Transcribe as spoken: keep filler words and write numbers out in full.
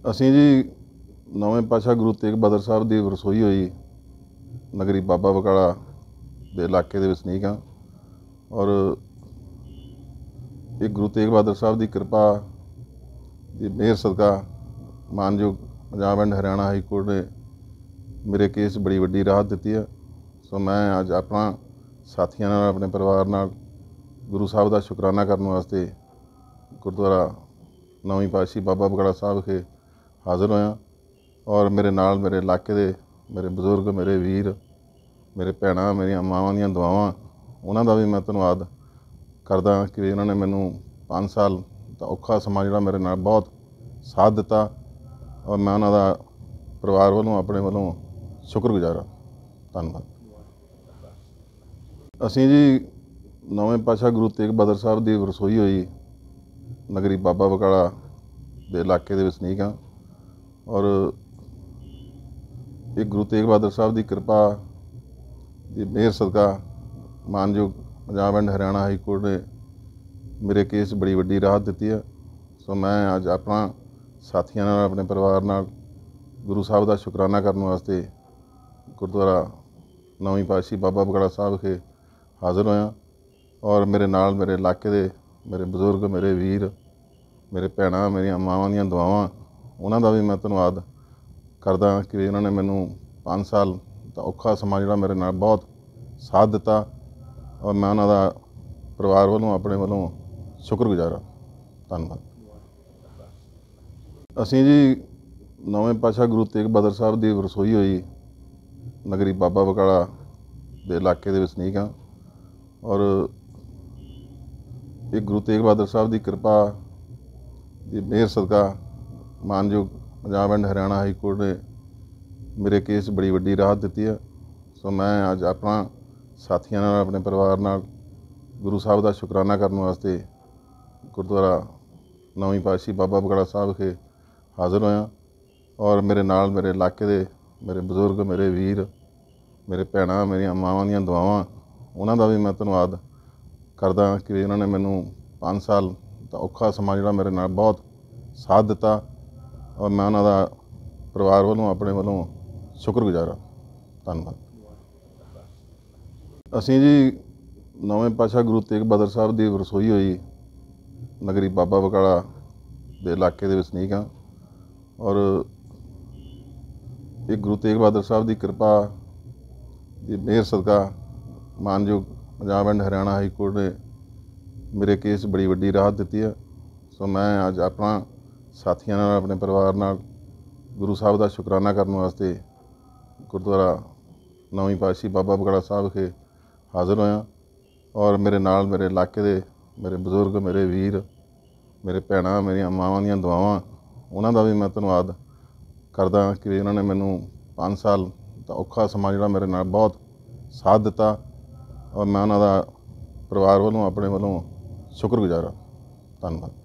ਅਸੀਂ ਜੀ ਨੌਵੇਂ ਪਾਤਸ਼ਾਹ ਗੁਰੂ ਤੇਗ ਬਹਾਦਰ ਸਾਹਿਬ ਦੀ ਵਰਸੋਈ ਹੋਈ ਨਗਰੀ ਬਾਬਾ ਬਕਾਲਾ ਦੇ ਇਲਾਕੇ ਦੇ ਵਸਨੀਕ ਹਾਂ ਔਰ ਇਹ ਗੁਰੂ ਤੇਗ ਬਹਾਦਰ ਸਾਹਿਬ ਦੀ ਕਿਰਪਾ ਦੀ ਮਿਹਰ ਸਦਕਾ ਮਾਨਯੋਗ Punjab and Haryana high court ਨੇ ਮੇਰੇ ਕੇਸ ਬੜੀ ਵੱਡੀ ਰਾਹਤ ਦਿੱਤੀ ਹੈ। ਸੋ ਮੈਂ ਅੱਜ ਆਪਣਾ ਸਾਥੀਆਂ ਨਾਲ ਆਪਣੇ ਪਰਿਵਾਰ ਨਾਲ ਗੁਰੂ ਸਾਹਿਬ ਦਾ ਸ਼ੁਕਰਾਨਾ ਕਰਨ ਵਾਸਤੇ ਗੁਰਦੁਆਰਾ ਨੌਵੀਂ ਪਾਤਸ਼ਾਹੀ ਬਾਬਾ ਬਕਾਲਾ ਸਾਹਿਬ ਵਿਖੇ ਹਾਜ਼ਰ ਹੋਇਆ ਔਰ ਮੇਰੇ ਨਾਲ ਮੇਰੇ ਇਲਾਕੇ ਦੇ ਮੇਰੇ ਬਜ਼ੁਰਗ ਮੇਰੇ ਵੀਰ ਮੇਰੇ ਭੈਣਾਂ ਮੇਰੀਆਂ ਮਾਵਾਂ ਦੀਆਂ ਦੁਆਵਾਂ ਉਹਨਾਂ ਦਾ ਵੀ ਮੈਂ ਧੰਨਵਾਦ ਕਰਦਾ ਕਿ ਇਹਨਾਂ ਨੇ ਮੈਨੂੰ ਪੰਜ ਸਾਲ ਦਾ ਔਖਾ ਸਮਾਂ ਜਿਹੜਾ ਮੇਰੇ ਨਾਲ ਬਹੁਤ ਸਾਥ ਦਿੱਤਾ ਔਰ ਮੈਂ ਉਹਨਾਂ ਦਾ ਪਰਿਵਾਰ ਵੱਲੋਂ ਆਪਣੇ ਵੱਲੋਂ ਸ਼ੁਕਰਗੁਜ਼ਾਰ ਹਾਂ। ਧੰਨਵਾਦ। ਅਸੀਂ ਜੀ ਨੌਵੇਂ ਪਾਤਸ਼ਾਹ ਗੁਰੂ ਤੇਗ ਬਹਾਦਰ ਸਾਹਿਬ ਦੀ ਵਰਸੋਈ ਹੋਈ ਨਗਰੀ ਬਾਬਾ ਬਕਾਲਾ ਦੇ ਇਲਾਕੇ ਦੇ ਵਸਨੀਕ ਹਾਂ ਔਰ ਇਹ ਗੁਰੂ ਤੇਗ ਬਹਾਦਰ ਸਾਹਿਬ ਦੀ ਕਿਰਪਾ ਦੀ ਮਿਹਰ ਸਦਕਾ ਮਾਨਯੋਗ Punjab and Haryana high court ਨੇ ਮੇਰੇ ਕੇਸ ਬੜੀ ਵੱਡੀ ਰਾਹਤ ਦਿੱਤੀ ਹੈ। ਸੋ ਮੈਂ ਅੱਜ ਆਪਣਾ ਸਾਥੀਆਂ ਨਾਲ ਆਪਣੇ ਪਰਿਵਾਰ ਨਾਲ ਗੁਰੂ ਸਾਹਿਬ ਦਾ ਸ਼ੁਕਰਾਨਾ ਕਰਨ ਵਾਸਤੇ ਗੁਰਦੁਆਰਾ ਨੌਵੀਂ ਪਾਤਸ਼ਾਹੀ ਬਾਬਾ ਬਕਾਲਾ ਸਾਹਿਬ ਵਿਖੇ ਹਾਜ਼ਰ ਹੋਇਆ ਔਰ ਮੇਰੇ ਨਾਲ ਮੇਰੇ ਇਲਾਕੇ ਦੇ ਮੇਰੇ ਬਜ਼ੁਰਗ ਮੇਰੇ ਵੀਰ ਮੇਰੇ ਭੈਣਾਂ ਮੇਰੀਆਂ ਮਾਵਾਂ ਦੀਆਂ ਦੁਆਵਾਂ ਉਹਨਾਂ ਦਾ ਵੀ ਮੈਂ ਧੰਨਵਾਦ ਕਰਦਾ ਕਿ ਇਹਨਾਂ ਨੇ ਮੈਨੂੰ ਪੰਜ ਸਾਲ ਦਾ ਔਖਾ ਸਮਾਂ ਜਿਹੜਾ ਮੇਰੇ ਨਾਲ ਬਹੁਤ ਸਾਥ ਦਿੱਤਾ ਔਰ ਮੈਂ ਉਹਨਾਂ ਦਾ ਪਰਿਵਾਰ ਵੱਲੋਂ ਆਪਣੇ ਵੱਲੋਂ ਸ਼ੁਕਰਗੁਜ਼ਾਰ ਹਾਂ। ਧੰਨਵਾਦ। ਅਸੀਂ ਜੀ ਨੌਵੇਂ ਪਾਤਸ਼ਾਹ ਗੁਰੂ ਤੇਗ ਬਹਾਦਰ ਸਾਹਿਬ ਦੀ ਵਰਸੋਈ ਹੋਈ ਨਗਰੀ ਬਾਬਾ ਬਕਾਲਾ ਦੇ ਇਲਾਕੇ ਦੇ ਵਸਨੀਕ ਹਾਂ ਔਰ ਇਹ ਗੁਰੂ ਤੇਗ ਬਹਾਦਰ ਸਾਹਿਬ ਦੀ ਕਿਰਪਾ ਦੀ ਮਿਹਰ ਸਦਕਾ ਮਾਨਯੋਗ Punjab and Haryana high court ਨੇ ਮੇਰੇ ਕੇਸ ਬੜੀ ਵੱਡੀ ਰਾਹਤ ਦਿੱਤੀ ਹੈ। ਸੋ ਮੈਂ ਅੱਜ ਆਪਣਾ ਸਾਥੀਆਂ ਨਾਲ ਆਪਣੇ ਪਰਿਵਾਰ ਨਾਲ ਗੁਰੂ ਸਾਹਿਬ ਦਾ ਸ਼ੁਕਰਾਨਾ ਕਰਨ ਵਾਸਤੇ ਗੁਰਦੁਆਰਾ ਨੌਵੀਂ ਪਾਤਸ਼ਾਹੀ ਬਾਬਾ ਬਕਾਲਾ ਸਾਹਿਬ ਵਿਖੇ ਹਾਜ਼ਰ ਹੋਇਆ ਔਰ ਮੇਰੇ ਨਾਲ ਮੇਰੇ ਇਲਾਕੇ ਦੇ ਮੇਰੇ ਬਜ਼ੁਰਗ ਮੇਰੇ ਵੀਰ ਮੇਰੇ ਭੈਣਾਂ ਮੇਰੀਆਂ ਮਾਵਾਂ ਦੀਆਂ ਦੁਆਵਾਂ ਉਹਨਾਂ ਦਾ ਵੀ ਮੈਂ ਧੰਨਵਾਦ ਕਰਦਾ ਕਿ ਇਹਨਾਂ ਨੇ ਮੈਨੂੰ ਪੰਜ ਸਾਲ ਦਾ ਔਖਾ ਸਮਾਂ ਜਿਹੜਾ ਮੇਰੇ ਨਾਲ ਬਹੁਤ ਸਾਥ ਦਿੱਤਾ ਔਰ ਮੈਂ ਉਹਨਾਂ ਦਾ ਪਰਿਵਾਰ ਵੱਲੋਂ ਆਪਣੇ ਵੱਲੋਂ ਸ਼ੁਕਰਗੁਜ਼ਾਰ ਹਾਂ। ਧੰਨਵਾਦ। ਅਸੀਂ ਜੀ ਨੌਵੇਂ ਪਾਤਸ਼ਾਹ ਗੁਰੂ ਤੇਗ ਬਹਾਦਰ ਸਾਹਿਬ ਦੀ ਵਰਸੋਈ ਹੋਈ ਨਗਰੀ ਬਾਬਾ ਬਕਾਲਾ ਦੇ ਇਲਾਕੇ ਦੇ ਵਸਨੀਕ ਹਾਂ ਔਰ ਇਹ ਗੁਰੂ ਤੇਗ ਬਹਾਦਰ ਸਾਹਿਬ ਦੀ ਕਿਰਪਾ ਦੀ ਮਿਹਰ ਸਦਕਾ ਮਾਨਯੋਗ Punjab and Haryana high court ਨੇ ਮੇਰੇ ਕੇਸ ਬੜੀ ਵੱਡੀ ਰਾਹਤ ਦਿੱਤੀ ਹੈ। ਸੋ ਮੈਂ ਅੱਜ ਆਪਣਾ ਸਾਥੀਆਂ ਨਾਲ ਆਪਣੇ ਪਰਿਵਾਰ ਨਾਲ ਗੁਰੂ ਸਾਹਿਬ ਦਾ ਸ਼ੁਕਰਾਨਾ ਕਰਨ ਵਾਸਤੇ ਗੁਰਦੁਆਰਾ ਨੌਵੀਂ ਪਾਤਸ਼ਾਹੀ ਬਾਬਾ ਬਕਾਲਾ ਸਾਹਿਬ ਵਿਖੇ ਹਾਜ਼ਰ ਹੋਇਆ ਔਰ ਮੇਰੇ ਨਾਲ ਮੇਰੇ ਇਲਾਕੇ ਦੇ ਮੇਰੇ ਬਜ਼ੁਰਗ ਮੇਰੇ ਵੀਰ ਮੇਰੇ ਭੈਣਾਂ ਮੇਰੀਆਂ ਮਾਵਾਂ ਦੀਆਂ ਦੁਆਵਾਂ ਉਹਨਾਂ ਦਾ ਵੀ ਮੈਂ ਧੰਨਵਾਦ ਕਰਦਾ ਕਿ ਇਹਨਾਂ ਨੇ ਮੈਨੂੰ ਪੰਜ ਸਾਲ ਦਾ ਔਖਾ ਸਮਾਂ ਜਿਹੜਾ ਮੇਰੇ ਨਾਲ ਬਹੁਤ ਸਾਥ ਦਿੱਤਾ ਔਰ ਮੈਂ ਉਹਨਾਂ ਦਾ ਪਰਿਵਾਰ ਵੱਲੋਂ ਆਪਣੇ ਵੱਲੋਂ ਸ਼ੁਕਰਗੁਜ਼ਾਰ ਹਾਂ। ਧੰਨਵਾਦ।